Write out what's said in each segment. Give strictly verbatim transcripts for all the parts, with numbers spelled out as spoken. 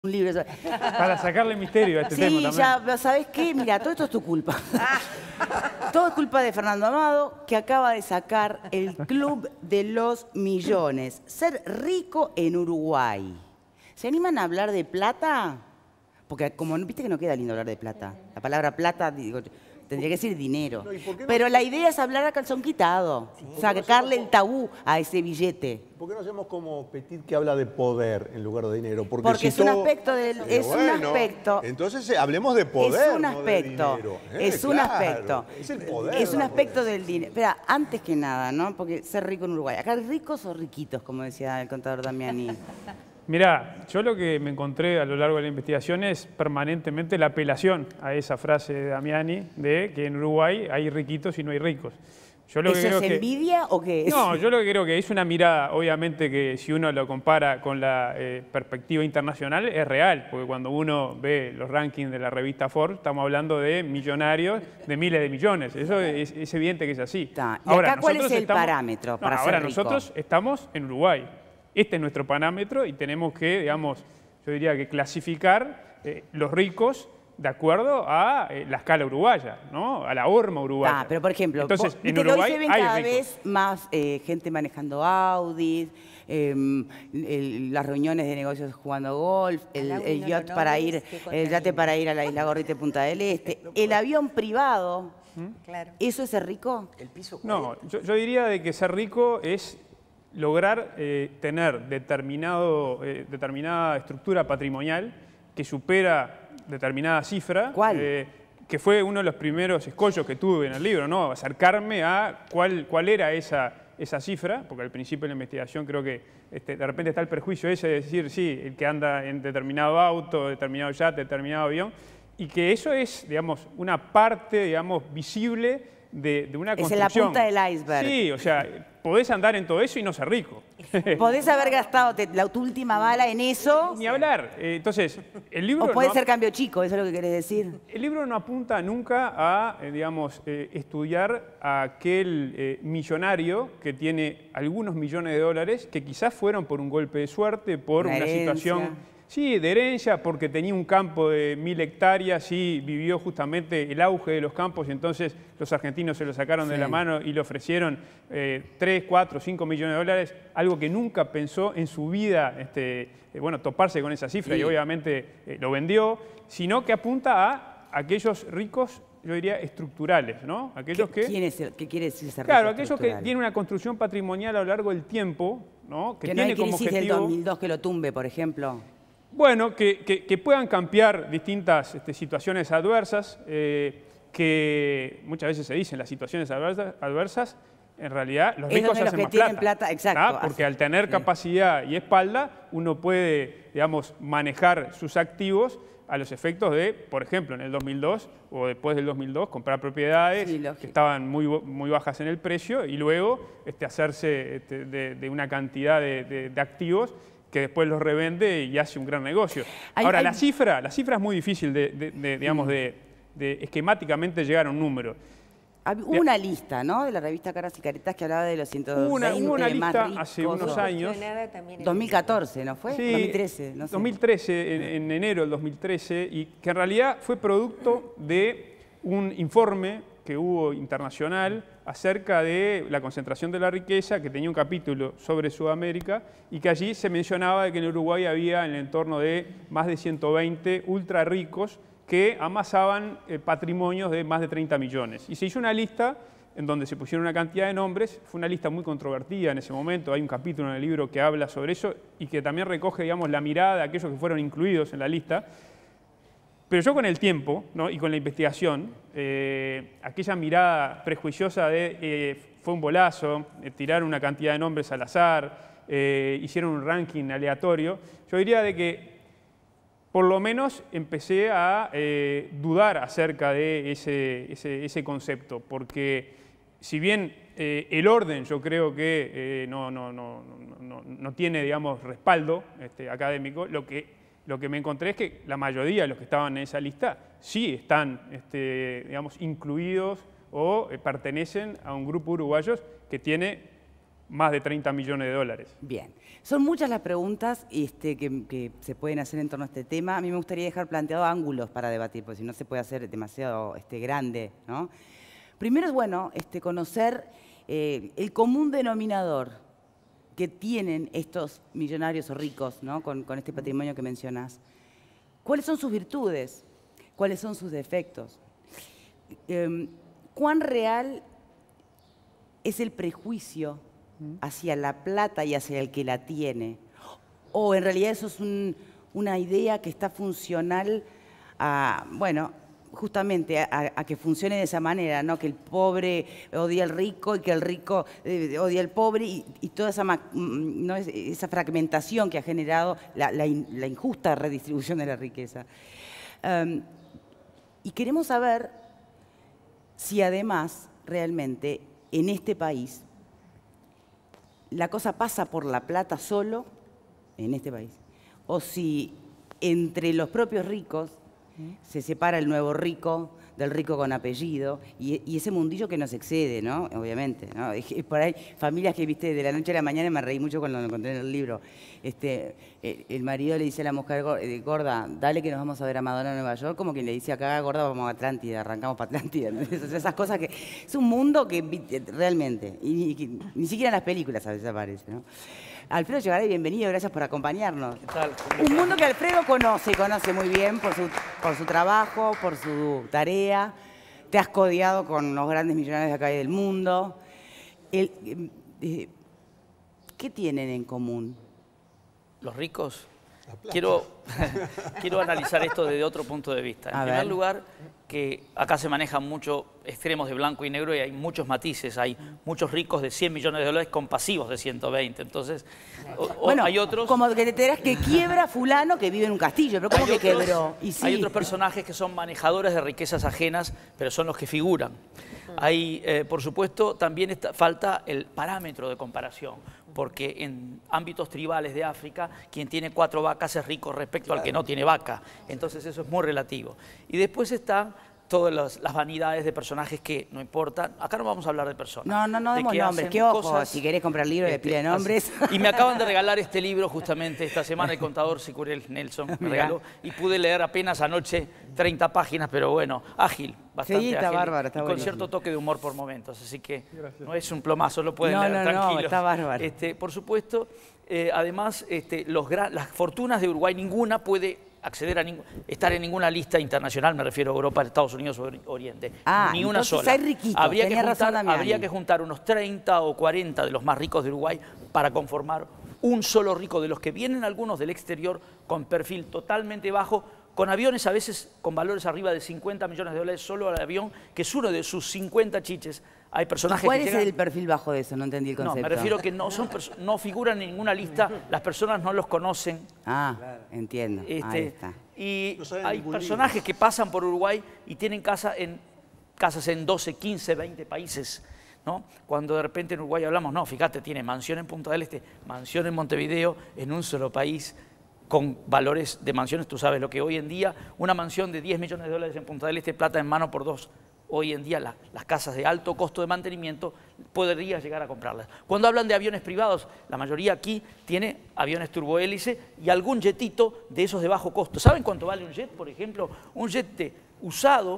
Un libro. Para sacarle misterio a este sí, tema también. Sí, ya, ¿sabés qué? Mira, todo esto es tu culpa. Todo es culpa de Fernando Amado, que acaba de sacar el Club de los Millones. Ser rico en Uruguay. ¿Se animan a hablar de plata? Porque como viste que no queda lindo hablar de plata. La palabra plata, digo, tendría que decir dinero. No, no? Pero la idea es hablar a calzón quitado. Sí. Sacarle no el tabú a ese billete. ¿Por qué no hacemos como Petit, que habla de poder en lugar de dinero? Porque, Porque si es, todo... un aspecto del, es bueno, un aspecto. Entonces eh, hablemos de poder. Es un aspecto. No de dinero. Eh, es un claro, aspecto. Es el poder. Es un aspecto del dinero. Espera, antes que nada, ¿no? Porque ser rico en Uruguay. Acá ricos o riquitos, como decía el contador Damiani. Mirá, yo lo que me encontré a lo largo de la investigación es permanentemente la apelación a esa frase de Damiani de que en Uruguay hay riquitos y no hay ricos. Yo lo ¿Eso que creo es que, envidia o qué es? No, yo lo que creo que es una mirada, obviamente, que si uno lo compara con la eh, perspectiva internacional, es real, porque cuando uno ve los rankings de la revista Forbes, estamos hablando de millonarios de miles de millones. Eso es, es evidente que es así. Está. ¿Y ahora, acá cuál es el estamos, parámetro para no, ser ahora rico? Nosotros estamos en Uruguay. Este es nuestro parámetro y tenemos que, digamos, yo diría que clasificar eh, los ricos de acuerdo a eh, la escala uruguaya, ¿no? A la horma uruguaya. Ah, pero por ejemplo, entonces vos, en Uruguay Uruguay hoy se ven hay cada ricos. vez más eh, gente manejando Audi, eh, el, las reuniones de negocios jugando golf, el, el yacht para ir, el yate para ir a la Isla Gorrita de Punta del Este, el avión privado. ¿Mm? Claro. ¿Eso es ser rico? El piso no, yo, yo diría de que ser rico es lograr eh, tener determinado, eh, determinada estructura patrimonial que supera determinada cifra. ¿Cuál? Eh, que fue uno de los primeros escollos que tuve en el libro, ¿no? Acercarme a cuál, cuál era esa, esa cifra, porque al principio de la investigación creo que este, de repente está el prejuicio ese de decir, sí, el que anda en determinado auto, determinado yate, determinado avión, y que eso es, digamos, una parte, digamos, visible de, de una construcción. Es en la punta del iceberg. Sí, o sea, podés andar en todo eso y no ser rico. Podés haber gastado te, la, tu última bala en eso. Ni hablar. Eh, entonces, el libro... O puede no, ser cambio chico, eso es lo que querés decir. El libro no apunta nunca a, eh, digamos, eh, estudiar a aquel eh, millonario que tiene algunos millones de dólares que quizás fueron por un golpe de suerte, por una, una situación... Sí, de herencia, porque tenía un campo de mil hectáreas y vivió justamente el auge de los campos y entonces los argentinos se lo sacaron sí. de la mano y le ofrecieron eh, tres, cuatro, cinco millones de dólares, algo que nunca pensó en su vida, este, eh, bueno, toparse con esa cifra sí. y obviamente eh, lo vendió, sino que apunta a aquellos ricos, yo diría, estructurales, ¿no? Aquellos ¿Qué, que, ¿quién es el, ¿Qué quiere decir ser Claro, aquellos que tienen una construcción patrimonial a lo largo del tiempo, ¿no? Que, que tiene no hay como crisis objetivo, del dos mil dos que lo tumbe, por ejemplo. Bueno, que, que, que puedan cambiar distintas este, situaciones adversas, eh, que muchas veces se dicen las situaciones adversas, adversas en realidad los ricos es hacen los que más tienen plata, plata exacto, ¿ah? Porque así, al tener sí. capacidad y espalda, uno puede, digamos, manejar sus activos a los efectos de, por ejemplo, en el dos mil dos o después del dos mil dos, comprar propiedades sí, que estaban muy, muy bajas en el precio y luego este, hacerse este, de, de una cantidad de, de, de activos que después los revende y hace un gran negocio. Hay, Ahora, hay... la cifra la cifra es muy difícil de, de, de digamos, de, de esquemáticamente llegar a un número. Hubo una lista, ¿no? De la revista Caras y Caretas que hablaba de los ciento veinte una, hubo una lista más ricos. Hace unos años. dos mil catorce, ¿no fue? Sí, dos mil trece, no sé. dos mil trece, en, en enero del dos mil trece, y que en realidad fue producto de un informe que hubo internacional acerca de la concentración de la riqueza, que tenía un capítulo sobre Sudamérica y que allí se mencionaba de que en Uruguay había en el entorno de más de ciento veinte ultra ricos que amasaban eh, patrimonios de más de treinta millones. Y se hizo una lista en donde se pusieron una cantidad de nombres, fue una lista muy controvertida en ese momento, hay un capítulo en el libro que habla sobre eso y que también recoge, digamos, la mirada de aquellos que fueron incluidos en la lista. Pero yo con el tiempo, ¿no? y con la investigación, eh, aquella mirada prejuiciosa de eh, fue un bolazo, eh, tiraron una cantidad de nombres al azar, eh, hicieron un ranking aleatorio, yo diría de que por lo menos empecé a eh, dudar acerca de ese, ese, ese concepto, porque si bien eh, el orden yo creo que eh, no, no, no, no, no tiene, digamos, respaldo este, académico, lo que Lo que me encontré es que la mayoría de los que estaban en esa lista sí están, este, digamos, incluidos o eh, pertenecen a un grupo uruguayos que tiene más de treinta millones de dólares. Bien. Son muchas las preguntas este, que, que se pueden hacer en torno a este tema. A mí me gustaría dejar planteados ángulos para debatir, porque si no se puede hacer demasiado este, grande, ¿no? Primero es bueno este, conocer eh, el común denominador que tienen estos millonarios o ricos, ¿no? con, con este patrimonio que mencionas. ¿Cuáles son sus virtudes? ¿Cuáles son sus defectos? Eh, ¿Cuán real es el prejuicio hacia la plata y hacia el que la tiene? ¿O en realidad eso es un, una idea que está funcional a, bueno, justamente a, a que funcione de esa manera, ¿no? Que el pobre odia al rico y que el rico eh, odia al pobre y, y toda esa, ¿no? esa fragmentación que ha generado la, la, in, la injusta redistribución de la riqueza. Um, y queremos saber si además realmente en este país la cosa pasa por la plata solo, en este país, o si entre los propios ricos se separa el nuevo rico del rico con apellido y, y ese mundillo que nos excede, ¿no? Obviamente, ¿no? Es, es por ahí familias que, viste, de la noche a la mañana, me reí mucho cuando lo encontré en el libro. Este, el, el marido le dice a la mujer, gorda, dale que nos vamos a ver a Madonna en Nueva York, como quien le dice acá, gorda, vamos a Atlántida, arrancamos para Atlántida. Entonces, esas cosas que... Es un mundo que realmente, y, y que ni siquiera en las películas a veces aparece, ¿no? Alfredo Echegaray, bienvenido, gracias por acompañarnos. ¿Qué tal? Un mundo que Alfredo conoce, conoce muy bien por su, por su trabajo, por su tarea. Te has codeado con los grandes millonarios de acá y del mundo. El, eh, ¿Qué tienen en común? Los ricos. Quiero, quiero analizar esto desde otro punto de vista. En A primer ver. lugar, que acá se manejan muchos extremos de blanco y negro y hay muchos matices. Hay muchos ricos de cien millones de dólares con pasivos de ciento veinte. Entonces, o, o Bueno, hay otros... como que te enterás que quiebra fulano que vive en un castillo, pero ¿cómo hay que otros- quebró? Y sí. Hay otros personajes que son manejadores de riquezas ajenas, pero son los que figuran. Hay, eh, por supuesto, también está, falta el parámetro de comparación, porque en ámbitos tribales de África, quien tiene cuatro vacas es rico respecto claro. al que no tiene vaca. Entonces eso es muy relativo. Y después están todas las, las vanidades de personajes que no importan. Acá no vamos a hablar de personas. No, no, no de demos que nombres. hacen Qué ojo, cosas, si querés comprar libros, le este, pide nombres. así. Y me acaban de regalar este libro justamente esta semana, el contador Sicurel Nelson me Mirá. regaló. Y pude leer apenas anoche treinta páginas, pero bueno, ágil, bastante Sí, está ágil. bárbaro, está y con buenísimo. cierto toque de humor por momentos. Así que Gracias. no es un plomazo, lo pueden No, leer no, no, tranquilos. está bárbaro. Este, por supuesto, eh, además, este, los gran- las fortunas de Uruguay, ninguna puede acceder a ningún, estar en ninguna lista internacional, me refiero a Europa, Estados Unidos o Oriente. Ah, ni una entonces sola. hay riquitos, habría que, tenía razón juntar, Damiani. habría que juntar unos treinta o cuarenta de los más ricos de Uruguay para conformar un solo rico, de los que vienen algunos del exterior con perfil totalmente bajo, con aviones a veces con valores arriba de cincuenta millones de dólares solo al avión, que es uno de sus cincuenta chiches. Hay personajes ¿Cuál que es llegan... el perfil bajo de eso? No entendí el No, concepto. me refiero que no, son perso- no figuran en ninguna lista, las personas no los conocen. Ah, entiendo. Ahí Este, está. y No saben hay ningún personajes libro. que pasan por Uruguay y tienen casa en, casas en doce, quince, veinte países, ¿no? Cuando de repente en Uruguay hablamos, no, fíjate, tiene mansión en Punta del Este, mansión en Montevideo, en un solo país, con valores de mansiones. Tú sabes lo que hoy en día, una mansión de diez millones de dólares en Punta del Este, plata en mano por dos. Hoy en día la- las casas de alto costo de mantenimiento podrías llegar a comprarlas. Cuando hablan de aviones privados, la mayoría aquí tiene aviones turbohélice y algún jetito de esos de bajo costo. ¿Saben cuánto vale un jet, por ejemplo? Un jet de- usado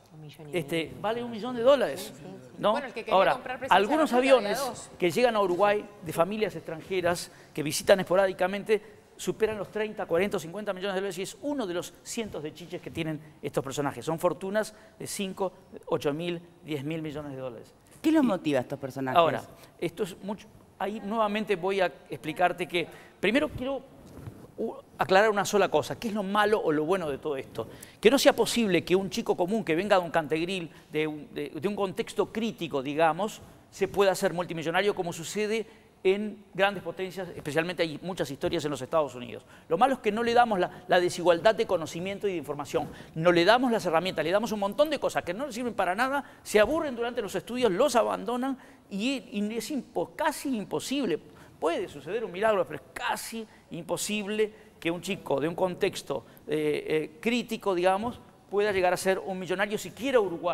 este, vale un millón de dólares. ¿no? Bueno, el que quería Ahora, comprar presencia algunos en África aviones había dos. que llegan a Uruguay de familias extranjeras que visitan esporádicamente superan los treinta, cuarenta, cincuenta millones de dólares y es uno de los cientos de chiches que tienen estos personajes. Son fortunas de cinco, ocho mil, diez mil millones de dólares. ¿Qué los Y- motiva a estos personajes? Ahora, esto es mucho. Ahí nuevamente voy a explicarte que. Primero quiero uh, aclarar una sola cosa: ¿qué es lo malo o lo bueno de todo esto? Que no sea posible que un chico común que venga de un cantegril, de un, de, de un contexto crítico, digamos, se pueda hacer multimillonario como sucede en grandes potencias, especialmente hay muchas historias en los Estados Unidos. Lo malo es que no le damos la, la desigualdad de conocimiento y de información, no le damos las herramientas, le damos un montón de cosas que no le sirven para nada, se aburren durante los estudios, los abandonan y, y es impo, casi imposible, puede suceder un milagro, pero es casi imposible que un chico de un contexto eh, eh, crítico, digamos, pueda llegar a ser un millonario siquiera uruguayo.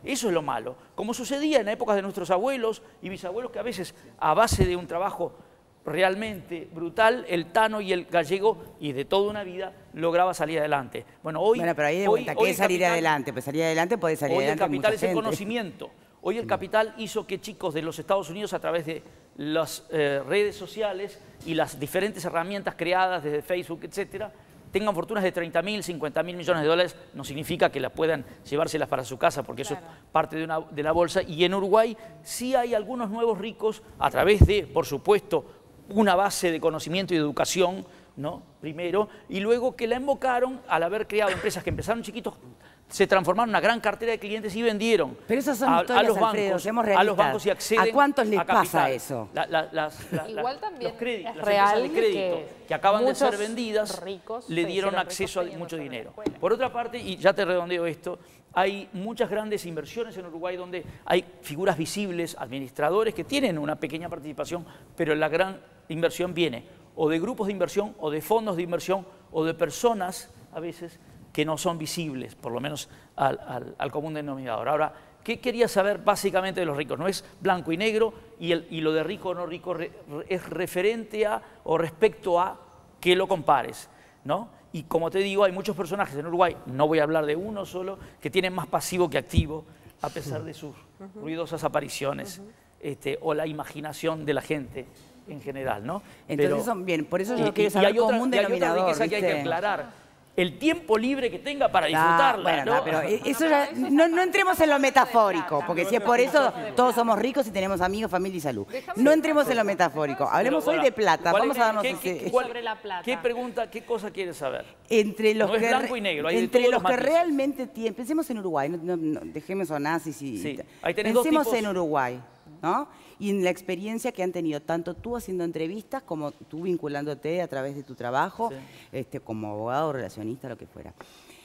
Eso es lo malo. Como sucedía en épocas de nuestros abuelos y bisabuelos, que a veces a base de un trabajo realmente brutal, el tano y el gallego, y de toda una vida, lograba salir adelante. Bueno, hoy... Bueno, pero ahí de hoy, vuelta, hoy ¿qué es salir capital, adelante? Pues salir adelante puede salir hoy adelante el capital mucha es el gente. conocimiento. Hoy el capital hizo que chicos de los Estados Unidos, a través de las eh, redes sociales y las diferentes herramientas creadas desde Facebook, etcétera, tengan fortunas de treinta mil, cincuenta mil millones de dólares. No significa que las puedan llevárselas para su casa, porque claro, eso es parte de, una, de la bolsa. Y en Uruguay sí hay algunos nuevos ricos a través de, por supuesto, una base de conocimiento y de educación, ¿no? Primero, y luego que la invocaron al haber creado empresas que empezaron chiquitos, se transformaron en una gran cartera de clientes y vendieron. Pero esas son a, historias, a los Alfredo, bancos, seamos a realistas. los bancos y acceden ¿A cuántos les a pasa eso? La, la, las, la, Igual la, también los créditos, es las real empresas de crédito que, que acaban de ser vendidas ricos le dieron hicieron acceso a ricos mucho teniendo dinero. escuela. Por otra parte, y ya te redondeo esto, hay muchas grandes inversiones en Uruguay donde hay figuras visibles, administradores que tienen una pequeña participación, pero la gran inversión viene o de grupos de inversión o de fondos de inversión o de personas a veces que no son visibles, por lo menos al, al, al común denominador. Ahora, ¿qué quería saber básicamente de los ricos? No es blanco y negro, y, el, y lo de rico o no rico re, re, es referente a o respecto a que lo compares, ¿no? Y como te digo, hay muchos personajes en Uruguay, no voy a hablar de uno solo, que tienen más pasivo que activo, a pesar de sus uh-huh. ruidosas apariciones uh-huh. este, o la imaginación de la gente en general, ¿no? Entonces, Pero, son bien, por eso yo y, quiero y saber hay otra, común y hay otra denominador, riqueza que hay que ¿viste? aclarar. El tiempo libre que tenga para Ah, disfrutarla, bueno, ¿no? no, pero eso ya, no, no entremos en lo metafórico, porque si es por eso todos somos ricos y tenemos amigos, familia y salud. No entremos en lo metafórico. Hablemos hoy de plata. Vamos a darnos ¿qué, ese... qué, cuál, sobre la plata. ¿Qué pregunta, qué cosa quieres saber? Entre los no que, es blanco y negro, hay entre de los, todos que los matices. realmente tienen, pensemos en Uruguay, no, no, no, dejemos a nazis y... Sí, ahí tenés dos pensemos tipos. en Uruguay, ¿no? Y en la experiencia que han tenido, tanto tú haciendo entrevistas como tú vinculándote a través de tu trabajo, Sí. este, como abogado, relacionista, lo que fuera.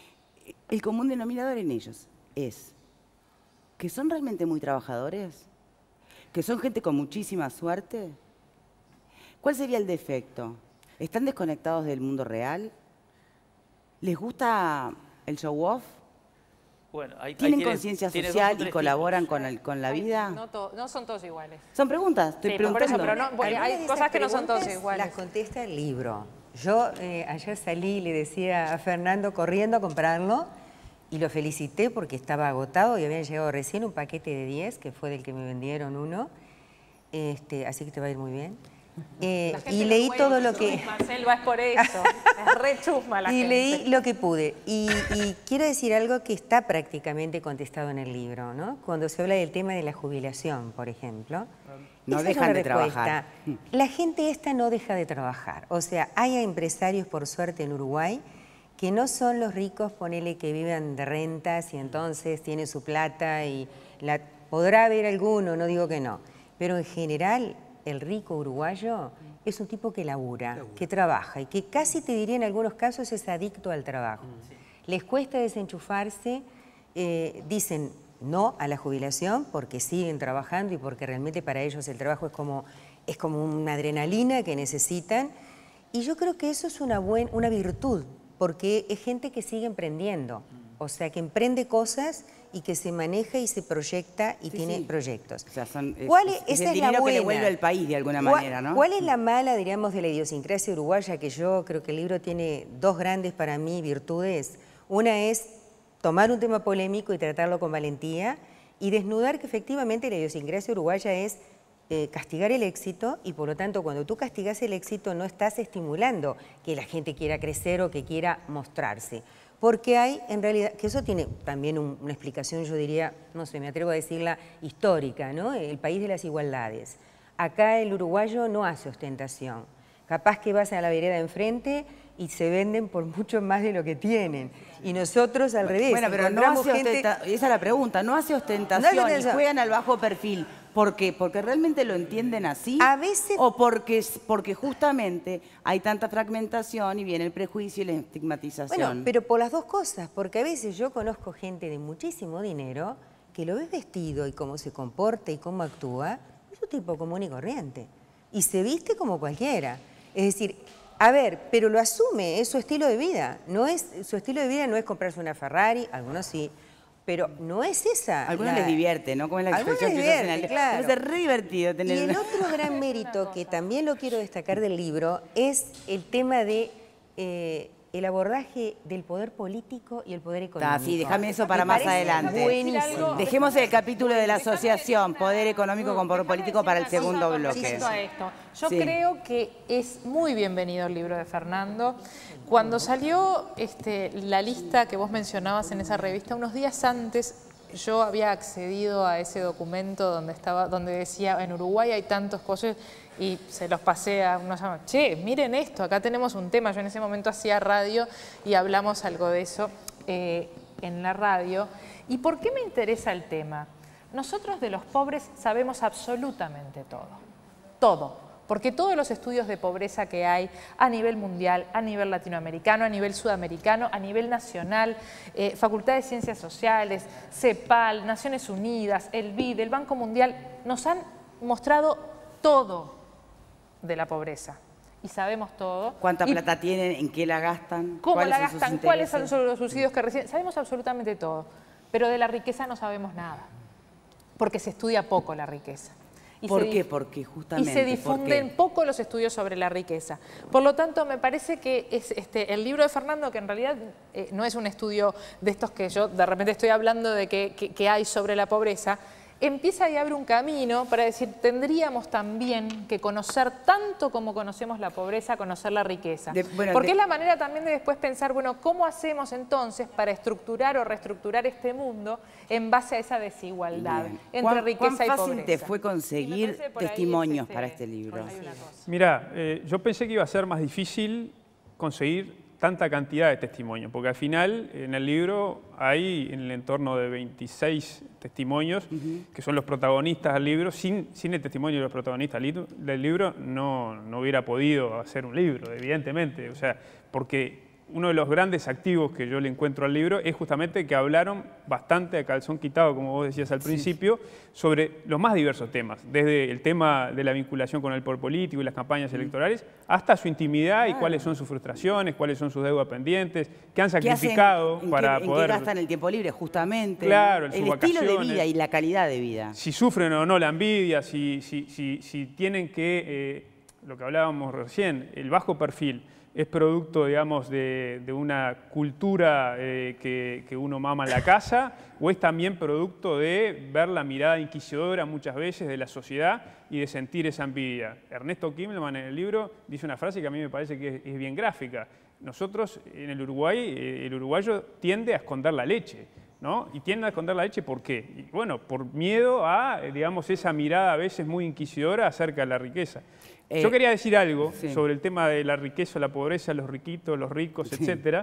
El común denominador en ellos es que son realmente muy trabajadores, que son gente con muchísima suerte. ¿Cuál sería el defecto? ¿Están desconectados del mundo real? ¿Les gusta el show off? Bueno, ahí, ¿Tienen ahí tienes- conciencia tienes social dos o y tres colaboran tipos. con, el- con la Ay, vida? No, to- no son todos iguales. Son preguntas, estoy Sí, por preguntando. eso, pero no, porque Algunas hay de cosas esas que no son todas preguntas iguales. Las contesta el libro. Yo eh, ayer salí y le decía a Fernando corriendo a comprarlo y lo felicité porque estaba agotado y habían llegado recién un paquete de diez, que fue del que me vendieron uno. Este, así que te va a ir muy bien. Eh, La gente y no leí puede, todo lo que... Selva es por eso. Es re chusma la y gente. leí lo que pude. Y, y quiero decir algo que está prácticamente contestado en el libro, ¿no? Cuando se habla del tema de la jubilación, por ejemplo. No esa es dejan una de respuesta. trabajar. La gente esta no deja de trabajar. O sea, hay empresarios, por suerte, en Uruguay que no son los ricos, ponele, que vivan de rentas y entonces tienen su plata y la podrá haber alguno, no digo que no. Pero en general, el rico uruguayo es un tipo que labura, que trabaja y que casi te diría en algunos casos es adicto al trabajo. Les cuesta desenchufarse, eh, dicen no a la jubilación porque siguen trabajando y porque realmente para ellos el trabajo es como, es como una adrenalina que necesitan. Y yo creo que eso es una, buen, una virtud, porque es gente que sigue emprendiendo, o sea, que emprende cosas y que se maneja y se proyecta y Sí, tiene sí. proyectos. O sea, son- es- ¿Cuál es- es, es esa el es dinero la que le buena. vuelve al país de alguna ¿Cuál- manera, ¿no? ¿Cuál es la mala, diríamos, de la idiosincrasia uruguaya? Que yo creo que el libro tiene dos grandes para mí virtudes. Una es tomar un tema polémico y tratarlo con valentía y desnudar que efectivamente la idiosincrasia uruguaya es eh, castigar el éxito y por lo tanto cuando tú castigas el éxito no estás estimulando que la gente quiera crecer o que quiera mostrarse. Porque hay, en realidad, que eso tiene también un, una explicación, yo diría, no sé, me atrevo a decirla, histórica, ¿no? El país de las igualdades. Acá el uruguayo no hace ostentación. Capaz que vas a la vereda enfrente y se venden por mucho más de lo que tienen. Y nosotros al revés. Bueno, pero no encontramos hace gente- ostentación, esa es la pregunta, no hace ostentación No hace y ostentación. juegan al bajo perfil. ¿Por qué? ¿Porque realmente lo entienden así? A veces- ¿O porque, porque justamente hay tanta fragmentación y viene el prejuicio y la estigmatización? Bueno, pero por las dos cosas, porque a veces yo conozco gente de muchísimo dinero que lo ves vestido y cómo se comporta y cómo actúa, es un tipo común y corriente. Y se viste como cualquiera. Es decir, a ver, pero lo asume, es su estilo de vida. No es, su estilo de vida no es comprarse una Ferrari, algunos sí, Pero no es esa. A algunos la- les divierte, ¿no? Como es la A algunos expresión les que usan en divierte, el- claro. Debe ser re divertido tener Y el una- otro gran mérito que también lo quiero destacar del libro es el tema de eh, el abordaje del poder político y el poder económico. Ah, sí, déjame eso para Me más parece adelante. buenísimo. Dejemos el capítulo de la asociación Poder Económico con Poder Político para el Déjame decir segundo una cosa bloque. respecto a esto. Yo Sí. creo que es muy bienvenido el libro de Fernando. Cuando salió este, la lista que vos mencionabas en esa revista, unos días antes yo había accedido a ese documento donde, estaba, donde decía en Uruguay hay tantos cosas y se los pasé a unos amigos. Che, miren esto, acá tenemos un tema. Yo en ese momento hacía radio y hablamos algo de eso eh, en la radio. ¿Y por qué me interesa el tema? Nosotros de los pobres sabemos absolutamente todo, todo. Porque todos los estudios de pobreza que hay a nivel mundial, a nivel latinoamericano, a nivel sudamericano, a nivel nacional, eh, Facultad de Ciencias Sociales, CEPAL, Naciones Unidas, el B I D, el Banco Mundial, nos han mostrado todo de la pobreza. Y sabemos todo. ¿Cuánta Y plata tienen? ¿En qué la gastan? ¿Cómo ¿Cuáles la son sus gastan? ¿Cuáles son intereses? los subsidios que reciben? Sabemos absolutamente todo. Pero de la riqueza no sabemos nada. Porque se estudia poco la riqueza. Y ¿Por se qué? dif- Porque Y justamente. se ¿por difunden qué? poco los estudios sobre la riqueza. Por lo tanto, me parece que es este, el libro de Fernando, que en realidad eh, no es un estudio de estos que yo de repente estoy hablando de que, que- que hay sobre la pobreza, empieza y abre un camino para decir, tendríamos también que conocer tanto como conocemos la pobreza, conocer la riqueza. De- bueno, Porque de- es la manera también de después pensar, bueno, ¿cómo hacemos entonces para estructurar o reestructurar este mundo en base a esa desigualdad Bien. entre ¿Cuán- riqueza y ¿Cuán fácil pobreza? te fue Y me conseguir parece por ahí testimonios es, este, para este libro? hay una cosa. Mirá, eh, yo pensé que iba a ser más difícil conseguir tanta cantidad de testimonios, porque al final en el libro hay en el entorno de veintiséis testimonios que son los protagonistas del libro. Sin, sin el testimonio de los protagonistas li- del libro no, no hubiera podido hacer un libro, evidentemente. O sea, porque uno de los grandes activos que yo le encuentro al libro es justamente que hablaron bastante a calzón quitado, como vos decías al principio, sobre los más diversos temas, desde el tema de la vinculación con el poder político y las campañas electorales, hasta su intimidad y cuáles son sus frustraciones, cuáles son sus deudas pendientes, qué han ¿Qué hacen? sacrificado ¿En para qué, en poder... qué gastan el tiempo libre? Justamente. Claro, en sus el estilo de vacaciones. vida y la calidad de vida. Si sufren o no la envidia, si, si, si, si tienen que, eh, lo que hablábamos recién, el bajo perfil es producto, digamos, de, de una cultura eh, que, que uno mama en la casa, o es también producto de ver la mirada inquisidora muchas veces de la sociedad y de sentir esa envidia. Ernesto Kimmelman en el libro dice una frase que a mí me parece que es, es bien gráfica. Nosotros en el Uruguay, eh, el uruguayo tiende a esconder la leche, ¿no? Y tiende a esconder la leche, ¿por qué? Y bueno, por miedo a, eh, digamos, esa mirada a veces muy inquisidora acerca de la riqueza. Eh, Yo quería decir algo sí. sobre el tema de la riqueza, la pobreza, los riquitos, los ricos, etcétera,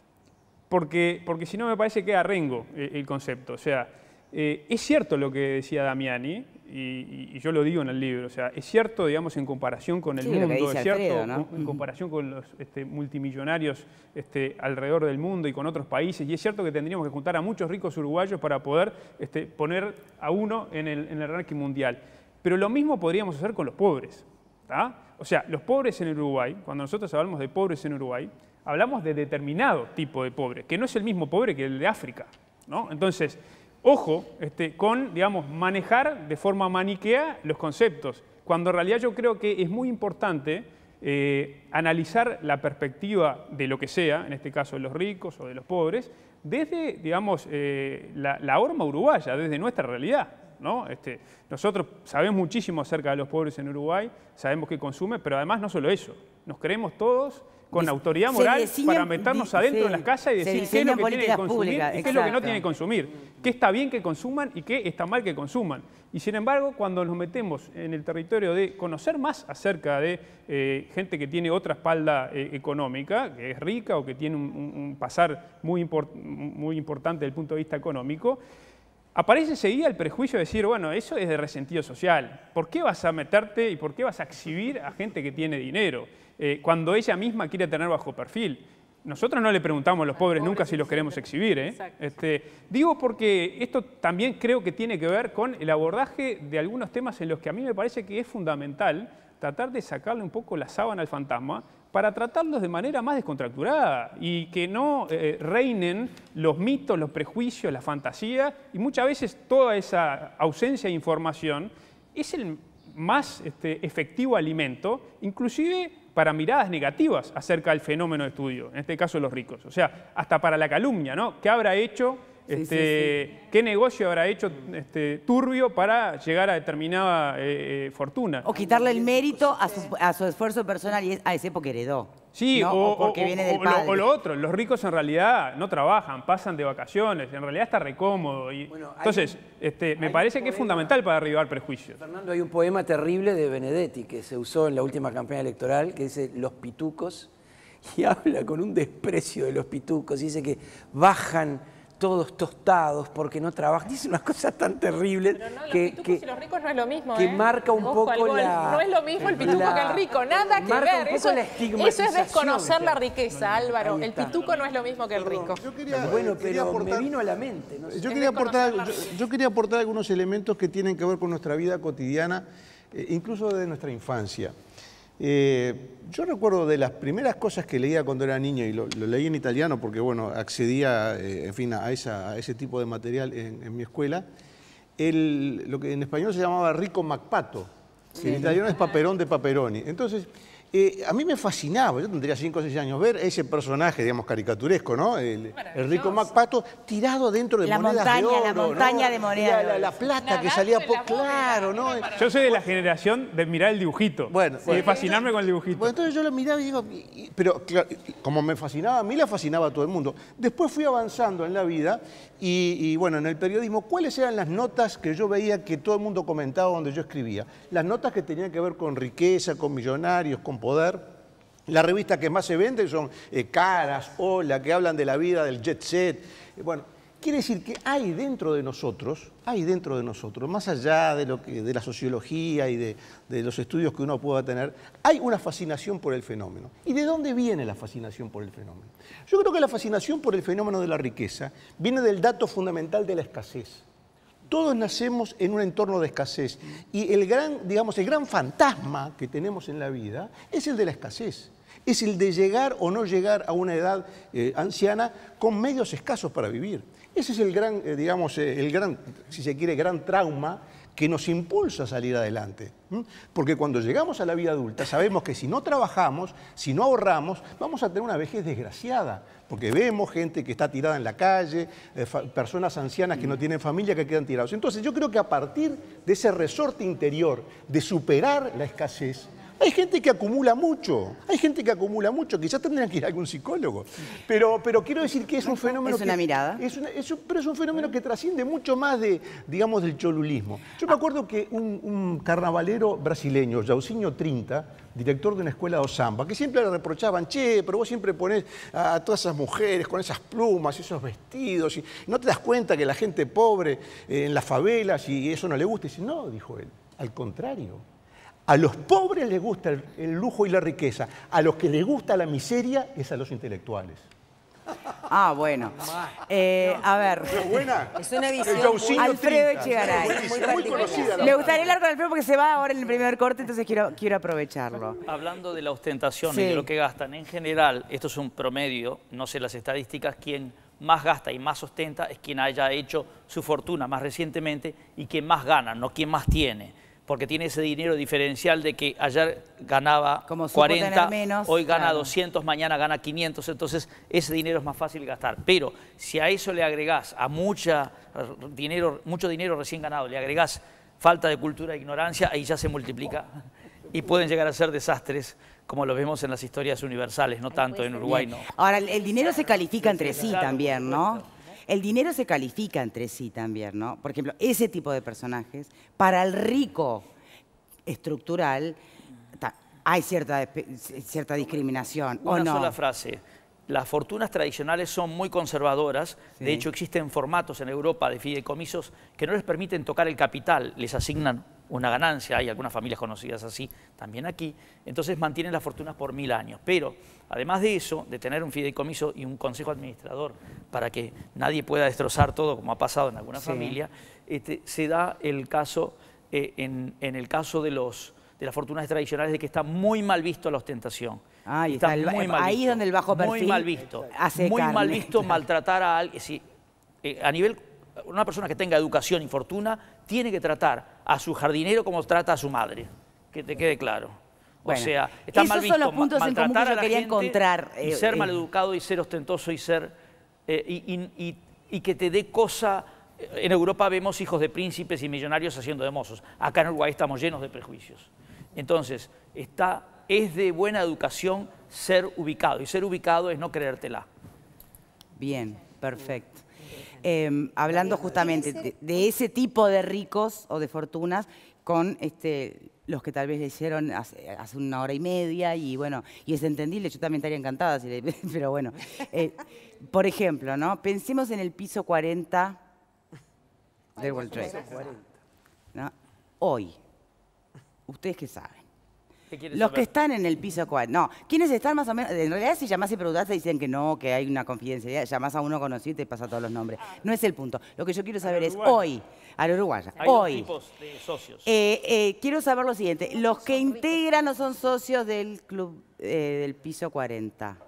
porque, porque si no me parece que arrengo el, el concepto. O sea, eh, es cierto lo que decía Damiani, y, y- y yo lo digo en el libro, o sea, es cierto, digamos, en comparación con el Sí, lo que mundo, dice es cierto, Alfredo, ¿no? con- en comparación con los este, multimillonarios este, alrededor del mundo y con otros países, y es cierto que tendríamos que juntar a muchos ricos uruguayos para poder este, poner a uno en el, en el ranking mundial. Pero lo mismo podríamos hacer con los pobres. ¿Tá? O sea, los pobres en Uruguay, cuando nosotros hablamos de pobres en Uruguay, hablamos de determinado tipo de pobre, que no es el mismo pobre que el de África, ¿no? Entonces, ojo este, con, digamos, manejar de forma maniquea los conceptos, cuando en realidad yo creo que es muy importante eh, analizar la perspectiva de lo que sea, en este caso de los ricos o de los pobres, desde, digamos, eh, la, la horma uruguaya, desde nuestra realidad. ¿No? Este, nosotros sabemos muchísimo acerca de los pobres en Uruguay, sabemos qué consume, pero además no solo eso, nos creemos todos con Dis- autoridad se moral diseñan- para meternos di- adentro sí, de las casas y se decir qué es diseñan lo que tienen que políticas consumir públicas, y qué es lo que no exacto. tienen que consumir, qué está bien que consuman y qué está mal que consuman. Y sin embargo, cuando nos metemos en el territorio de conocer más acerca de eh, gente que tiene otra espalda eh, económica, que es rica o que tiene un, un- un pasar muy, import- muy importante desde el punto de vista económico, aparece enseguida el prejuicio de decir, bueno, eso es de resentido social. ¿Por qué vas a meterte y por qué vas a exhibir a gente que tiene dinero eh, cuando ella misma quiere tener bajo perfil? Nosotros no le preguntamos a los pobres nunca si los queremos exhibir. ¿eh? Este, digo porque esto también creo que tiene que ver con el abordaje de algunos temas en los que a mí me parece que es fundamental tratar de sacarle un poco la sábana al fantasma para tratarlos de manera más descontracturada y que no eh, reinen los mitos, los prejuicios, la fantasía, y muchas veces toda esa ausencia de información es el más este, efectivo alimento, inclusive para miradas negativas acerca del fenómeno de estudio, en este caso los ricos. O sea, hasta para la calumnia, ¿no? ¿Qué habrá hecho? Este, sí, sí, sí. ¿Qué negocio habrá hecho este, turbio para llegar a determinada eh, fortuna? O quitarle el mérito a su, a su esfuerzo personal y es, a ese porque heredó. Sí, ¿no? o, o porque o, viene o, del padre. Lo, o lo otro, los ricos en realidad no trabajan, pasan de vacaciones, en realidad está recómodo. Y, bueno, entonces, un, este, me parece que es fundamental para derribar prejuicios. Fernando, hay un poema terrible de Benedetti que se usó en la última campaña electoral que dice Los pitucos, y habla con un desprecio de los pitucos, y dice que bajan todos tostados porque no trabajan. Dice unas cosas tan terribles pero no, que, los que, y los ricos no es lo mismo, que ¿eh? marca un Ojo, poco la... No es lo mismo el pituco la, que el rico, nada que marca ver. Un poco eso, la eso es desconocer la riqueza, Álvaro. Ahí El está. pituco no es lo mismo que el rico. Yo quería, Bueno, quería pero aportar, me vino a la mente. No sé. yo, Es quería aportar, desconocer la yo, yo quería aportar algunos elementos que tienen que ver con nuestra vida cotidiana, eh, incluso de nuestra infancia. Eh, yo recuerdo de las primeras cosas que leía cuando era niño, y lo, lo leí en italiano porque bueno, accedía eh, en fin, a, esa, a ese tipo de material en, en mi escuela, el, lo que en español se llamaba Rico Macpato, que en italiano es Paperón de Paperoni. Entonces, eh, a mí me fascinaba, yo tendría cinco o seis años, ver ese personaje, digamos, caricaturesco, ¿no? El, el Rico Macpato tirado dentro de La monedas montaña, de oro, la montaña ¿no? de monedas. La, la, la plata Nadando que salía en por la bóveda, claro, ¿no? Yo soy de la generación de mirar el dibujito, Bueno, y bueno. de fascinarme con el dibujito. Bueno, entonces yo lo miraba y digo, y- y- pero claro, como me fascinaba a mí, la fascinaba a todo el mundo. Después fui avanzando en la vida y, y, bueno, en el periodismo, ¿cuáles eran las notas que yo veía que todo el mundo comentaba donde yo escribía? Las notas que tenían que ver con riqueza, con millonarios, con poder. Las revistas que más se venden son eh, Caras, Hola, que hablan de la vida, del jet set. Eh, bueno, quiere decir que hay dentro de nosotros, hay dentro de nosotros, más allá de, lo que, de la sociología y de, de los estudios que uno pueda tener, hay una fascinación por el fenómeno. ¿Y de dónde viene la fascinación por el fenómeno? Yo creo que la fascinación por el fenómeno de la riqueza viene del dato fundamental de la escasez. Todos nacemos en un entorno de escasez y el gran, digamos, el gran fantasma que tenemos en la vida es el de la escasez. Es el de llegar o no llegar a una edad eh, anciana con medios escasos para vivir. Ese es el gran, eh, digamos, eh, el gran, si se quiere, gran trauma que nos impulsa a salir adelante. ¿Mm? Porque cuando llegamos a la vida adulta sabemos que si no trabajamos, si no ahorramos, vamos a tener una vejez desgraciada. Porque vemos gente que está tirada en la calle, eh, personas ancianas que no tienen familia que quedan tirados. Entonces yo creo que a partir de ese resorte interior de superar la escasez, hay gente que acumula mucho, hay gente que acumula mucho, quizás tendrían que ir a algún psicólogo, pero, pero quiero decir que es un fenómeno Es una que, mirada. Es una, es un, pero es un fenómeno que trasciende mucho más de, digamos, del cholulismo. Yo me acuerdo que un, un carnavalero brasileño, Jairzinho Trinta, director de una escuela de samba, que siempre le reprochaban, che, pero vos siempre ponés a todas esas mujeres con esas plumas y esos vestidos, y no te das cuenta que la gente pobre eh, en las favelas y eso no le gusta. Y dice, no, dijo él, al contrario. A los pobres les gusta el, el lujo y la riqueza. A los que les gusta la miseria es a los intelectuales. Ah, bueno. Eh, a ver. Buena. Es una visión El Jairzinho Alfredo Trinta. Echegaray. Buenísimo, Muy muy particular. conocida. la- Me gustaría hablar con Alfredo porque se va ahora en el primer corte, entonces quiero, quiero aprovecharlo. Hablando de la ostentación Sí. y de lo que gastan, en general, esto es un promedio, no sé las estadísticas, quien más gasta y más ostenta es quien haya hecho su fortuna más recientemente y quien más gana, no quien más tiene. Porque tiene ese dinero diferencial de que ayer ganaba Como supo cuarenta, tener menos, hoy gana claro. doscientos, mañana gana quinientos, entonces ese dinero es más fácil gastar. Pero si a eso le agregás, a mucha dinero, mucho dinero recién ganado, le agregás falta de cultura e ignorancia, ahí ya se multiplica y pueden llegar a ser desastres como lo vemos en las historias universales, no tanto en Uruguay, no. Ahora, el, el dinero se califica entre sí también, ¿no? El dinero se califica entre sí también, ¿no? Por ejemplo, ese tipo de personajes, para el rico estructural, ta- hay cierta, despe- cierta discriminación, ¿o Una no? sola frase. Las fortunas tradicionales son muy conservadoras. Sí. De hecho, existen formatos en Europa de fideicomisos que no les permiten tocar el capital. Les asignan una ganancia. Hay algunas familias conocidas así, también aquí. Entonces mantienen las fortunas por mil años. Pero, además de eso, de tener un fideicomiso y un consejo administrador para que nadie pueda destrozar todo, como ha pasado en alguna Sí. familia, este, se da el caso, eh, en, en el caso de, los, de las fortunas tradicionales, de que está muy mal visto la ostentación. Ahí está, está el- muy mal ahí visto. es donde el bajo Muy perfil mal visto. hace muy mal carne, visto claro. maltratar a alguien. Sí, eh, a nivel, una persona que tenga educación y fortuna tiene que tratar a su jardinero como trata a su madre. Que te quede claro. O Bueno, sea, está esos mal son visto los puntos ma- en común que maltratar yo a la quería gente encontrar, y eh, ser eh. maleducado y ser ostentoso y ser eh, y, y- y- y que te dé cosa. En Europa vemos hijos de príncipes y millonarios haciendo de mozos. Acá en Uruguay estamos llenos de prejuicios. Entonces, está, es de buena educación ser ubicado. Y ser ubicado es no creértela. Bien, perfecto. Eh, hablando justamente de, de ese tipo de ricos o de fortunas con este, los que tal vez le hicieron hace, hace una hora y media y bueno, y es entendible, yo también estaría encantada, si le- pero bueno. Eh, por ejemplo, ¿no? Pensemos en el piso cuarenta del World Trade. ¿No? Hoy, ¿ustedes qué saben? ¿Qué quieres Los que saber? están en el piso cuarenta. No, ¿quiénes están más o menos? En realidad, si llamás y preguntás, te dicen que no, que hay una confidencialidad. Llamás a uno conocido y te pasa todos los nombres. No es el punto. Lo que yo quiero saber es Uruguaya. hoy, a la uruguaya, Hay dos hoy. tipos de socios. eh, eh, quiero saber lo siguiente. Los que integran o son socios del club eh, del piso cuarenta.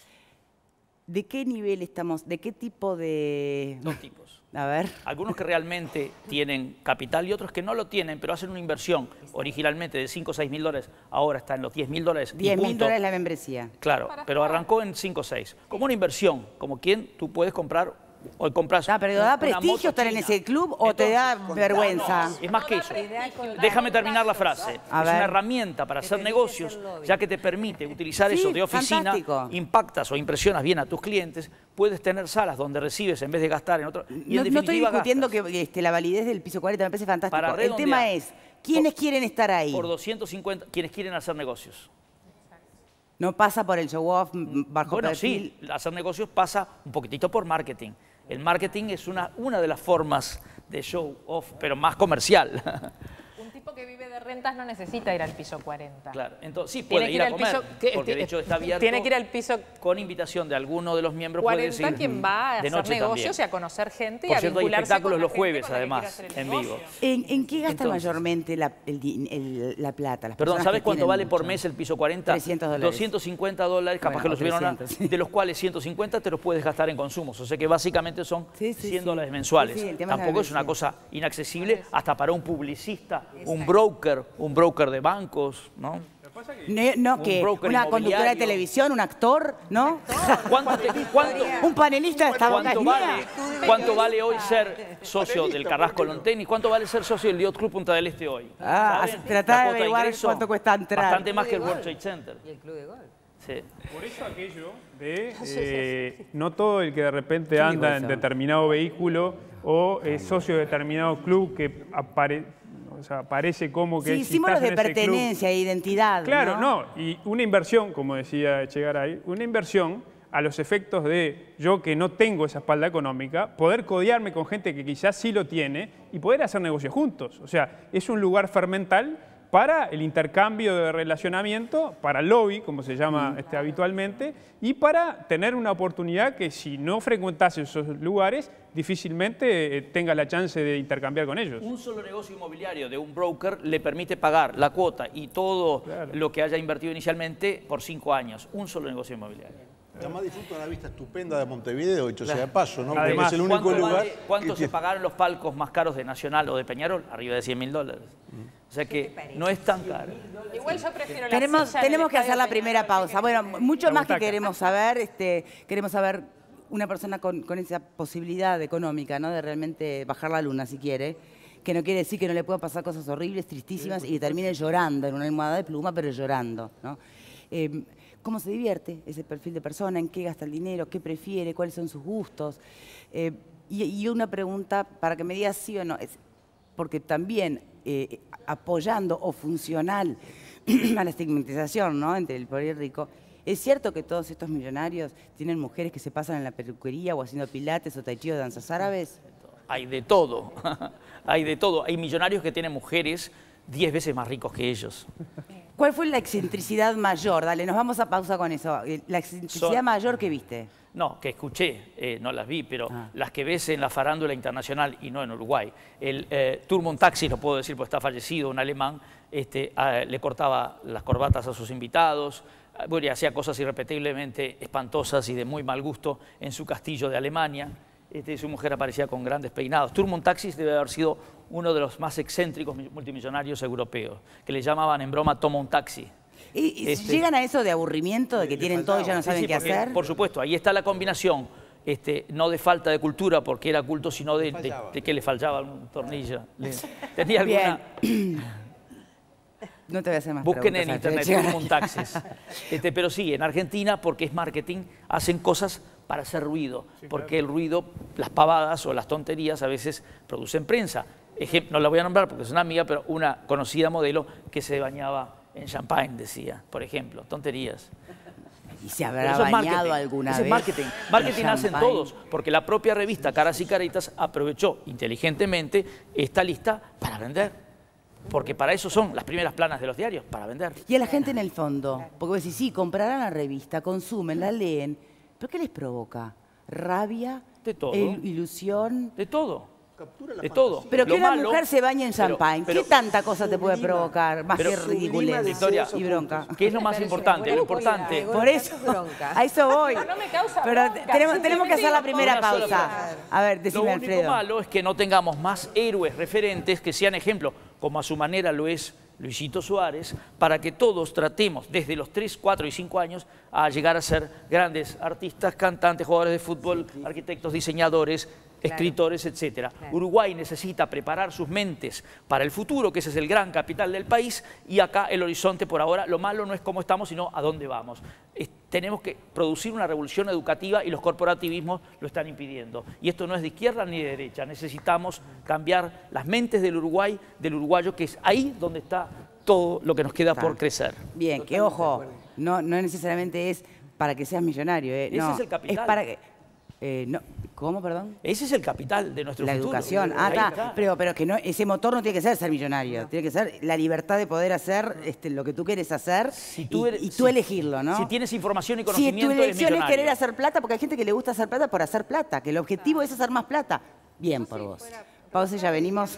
¿De qué nivel estamos? ¿De qué tipo de...? Dos tipos. A ver. Algunos que realmente tienen capital y otros que no lo tienen, pero hacen una inversión originalmente de cinco o seis mil dólares, ahora está en los diez mil dólares. y diez mil punto. dólares la membresía. Claro, pero arrancó en cinco o seis. Como una inversión, como quien tú puedes comprar, o compras Ah, pero un- ¿da una prestigio moto estar en china. ese club o te da vergüenza? Es más que eso. Déjame terminar la frase. A es ver. una herramienta para hacer negocios, ya que te permite utilizar Sí, eso de oficina, fantástico. impactas o impresionas bien a tus clientes, puedes tener salas donde recibes en vez de gastar en otro. Y en No, no estoy definitiva discutiendo gastas. que este, la validez del piso cuarenta me parece fantástico. Para El tema redondear, es, ¿quiénes por- quieren estar ahí? Por doscientos cincuenta, quienes quieren hacer negocios. No pasa por el show off mm, bajo Bueno, perfil. sí, hacer negocios pasa un poquitito por marketing. El marketing es una, una de las formas de show off, pero más comercial. Un tipo que vive de rentas no necesita ir al piso cuarenta. Claro, entonces sí Tiene puede que ir a al comer, piso, que- porque de que- hecho está abierto. Tiene que ir al piso con invitación de alguno de los miembros. puede cuarenta, decir, quien va a de hacer noche negocios también. y a conocer gente y Por a cierto, hay vincularse espectáculos con la los gente jueves, con la que además, quiere hacer el en negocio. vivo. ¿En, en qué gastan Entonces- mayormente la, el di- el- la plata? Las Perdón, personas ¿sabes que cuánto tienen vale por mucho? mes el piso cuarenta? trescientos dólares. doscientos cincuenta dólares, capaz Bueno, que lo subieron a, trescientos, sí. de los cuales ciento cincuenta te los puedes gastar en consumos. O sea que básicamente son Sí, sí, cien sí. dólares mensuales. Sí, sí, el tema es la Tampoco es una membresía. cosa inaccesible hasta para un publicista, un broker, un broker de bancos, ¿no? No, no, Un que broker una conductora de inmobiliario. televisión, un actor, ¿no? ¿Cuánto, te- cuánto- Un panelista de esta boca es ¿Cuánto mía. vale, ¿Cuánto vale hoy ser socio del Carrasco Lawn Tennis? ¿Cuánto vale ser socio del Yacht Club Punta del Este hoy? Ah, ¿Saben? tratá La de cuota averiguar ingreso, cuánto cuesta entrar. Bastante más que el World Trade Center. Y el club de golf. Sí. Por eso aquello de eh, no todo el que de repente ¿Quién anda dijo en eso? determinado vehículo o es socio de determinado club que apare- o sea, parece como que Sí, si símbolos estás de en ese club- pertenencia, de identidad. Claro, no. Y una inversión, como decía Echegaray, una inversión a los efectos de yo que no tengo esa espalda económica, poder codearme con gente que quizás sí lo tiene y poder hacer negocios juntos. O sea, es un lugar fermental para el intercambio de relacionamiento, para el lobby, como se llama este, habitualmente, y para tener una oportunidad que si no frecuentas esos lugares, difícilmente eh, tengas la chance de intercambiar con ellos. Un solo negocio inmobiliario de un broker le permite pagar la cuota y todo Claro. lo que haya invertido inicialmente por cinco años. Un solo negocio inmobiliario. Además disfruta una vista estupenda de Montevideo, dicho sea de paso, ¿no? Porque Además, es el único ¿Cuánto, lugar vale- cuánto que se tiene- pagaron los palcos más caros de Nacional o de Peñarol? Arriba de cien mil dólares. O sea que no es tan caro. Igual yo prefiero la Tenemos, silla del tenemos que hacer Estadio la primera Peñarol, pausa. Bueno, mucho La más que butaca. queremos saber, este, queremos saber una persona con, con esa posibilidad económica, ¿no? De realmente bajar la luna, si quiere, que no quiere decir que no le puedan pasar cosas horribles, tristísimas, y que termine llorando en una almohada de pluma, pero llorando, ¿no? Eh, ¿Cómo se divierte ese perfil de persona? ¿En qué gasta el dinero? ¿Qué prefiere? ¿Cuáles son sus gustos? Eh, y, y una pregunta para que me digas sí o no, es, porque también eh, apoyando o funcional a la estigmatización, ¿no? Entre el pobre y el rico, ¿es cierto que todos estos millonarios tienen mujeres que se pasan en la peluquería o haciendo pilates o tai chi o danzas árabes? Hay de todo. Hay de todo. Hay millonarios que tienen mujeres diez veces más ricos que ellos. ¿Cuál fue la excentricidad mayor? Dale, nos vamos a pausa con eso. Eh, La excentricidad Son- mayor que viste. No, que escuché, eh, no las vi, pero Ah. las que ves en la farándula internacional y no en Uruguay. El eh, Turmon Taxi, lo puedo decir porque está fallecido, un alemán, este, ah, le cortaba las corbatas a sus invitados, bueno, y hacía cosas irrepetiblemente espantosas y de muy mal gusto en su castillo de Alemania. Este, su mujer aparecía con grandes peinados. Turmont Taxis debe haber sido uno de los más excéntricos multimillonarios europeos, que le llamaban en broma toma un taxi. ¿Y, y Este, llegan a eso de aburrimiento, de que tienen todo y ya no saben sí, sí, qué porque, hacer? Por supuesto, ahí está la combinación, este, no de falta de cultura, porque era culto, sino de, de, de que le faltaba un tornillo. Le, tenía alguna... Bien. No te voy a hacer más Busquen en preguntas, internet Turmont Taxis. Este, pero sí, en Argentina, porque es marketing, hacen cosas para hacer ruido, porque el ruido, las pavadas o las tonterías a veces producen prensa. Ejemplo, no la voy a nombrar porque es una amiga, pero una conocida modelo que se bañaba en champagne, decía, por ejemplo, tonterías. ¿Y se Pero habrá eso es bañado marketing. alguna Eso vez? es marketing. Marketing en hacen champagne? todos, porque la propia revista Caras y Caritas aprovechó inteligentemente esta lista para vender. Porque para eso son las primeras planas de los diarios, para vender. Y a la gente en el fondo, porque vos decís, sí, comprarán la revista, consumen, la leen, ¿pero qué les provoca? ¿Rabia? De todo. il- ¿Ilusión? De todo. De todo. Pero que Lo una malo- mujer se bañe en pero- champagne, pero- ¿qué tanta cosa te puede provocar? Más pero que sublima ridiculez Victoria, y bronca. ¿Qué es lo más importante? Lo importante. Por eso, a eso voy. No me causa Pero bronca, tenemos, tenemos que hacer la primera Una sola pausa. frase. A ver, Lo decime, único Alfredo. malo es que no tengamos más héroes referentes que sean ejemplos, como a su manera lo es Luisito Suárez, para que todos tratemos desde los tres, cuatro y cinco años a llegar a ser grandes artistas, cantantes, jugadores de fútbol, arquitectos, diseñadores, escritores, etcétera. Claro. Uruguay necesita preparar sus mentes para el futuro, que ese es el gran capital del país, y acá el horizonte por ahora, lo malo no es cómo estamos, sino a dónde vamos. Es- tenemos que producir una revolución educativa y los corporativismos lo están impidiendo. Y esto no es de izquierda ni de derecha, necesitamos cambiar las mentes del Uruguay, del uruguayo, que es ahí donde está todo lo que nos queda por crecer. Bien, que ojo, no, no necesariamente es para que seas millonario. ¿eh? Ese No, es el capital. Es para que... eh, no, ¿Cómo, perdón? Ese es el capital de nuestro La futuro. educación. Ah, Ahí está. Pero, pero que no, ese motor no tiene que ser ser millonario. Tiene que ser la libertad de poder hacer este, lo que tú quieres hacer Si tú y, eres- y tú si- elegirlo, ¿no? Si tienes información y Si conocimiento, tu eres elección es millonario. querer hacer plata, porque hay gente que le gusta hacer plata por hacer plata, que el objetivo es hacer más plata. Bien por vos. Pausa y ya venimos.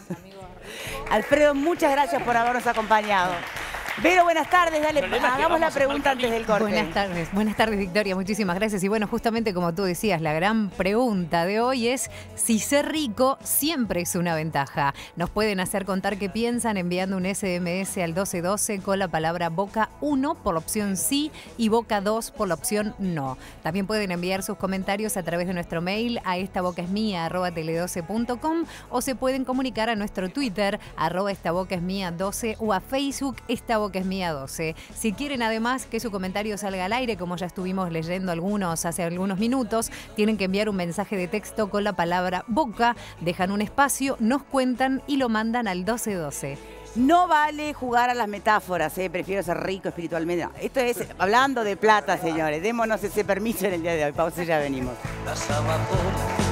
Alfredo, muchas gracias por habernos acompañado. Vero, buenas tardes. Dale, El problema es que hagamos la vamos a pregunta mal antes del corte. Buenas tardes, buenas tardes Victoria, muchísimas gracias. Y bueno, justamente como tú decías, la gran pregunta de hoy es si ser rico siempre es una ventaja. Nos pueden hacer contar qué piensan enviando un ese eme ese al doce doce con la palabra Boca uno por la opción sí y Boca dos por la opción no. También pueden enviar sus comentarios a través de nuestro mail a estabocaesmia arroba tele doce punto com o se pueden comunicar a nuestro Twitter arroba estabocaesmia doce o a Facebook esta Boca es Mía doce. Si quieren además que su comentario salga al aire, como ya estuvimos leyendo algunos hace algunos minutos, tienen que enviar un mensaje de texto con la palabra Boca, dejan un espacio, nos cuentan y lo mandan al doce doce. No vale jugar a las metáforas, ¿eh? Prefiero ser rico espiritualmente. No, esto es hablando de plata, señores. Démonos ese permiso en el día de hoy. Pausa y ya venimos. Las amapolas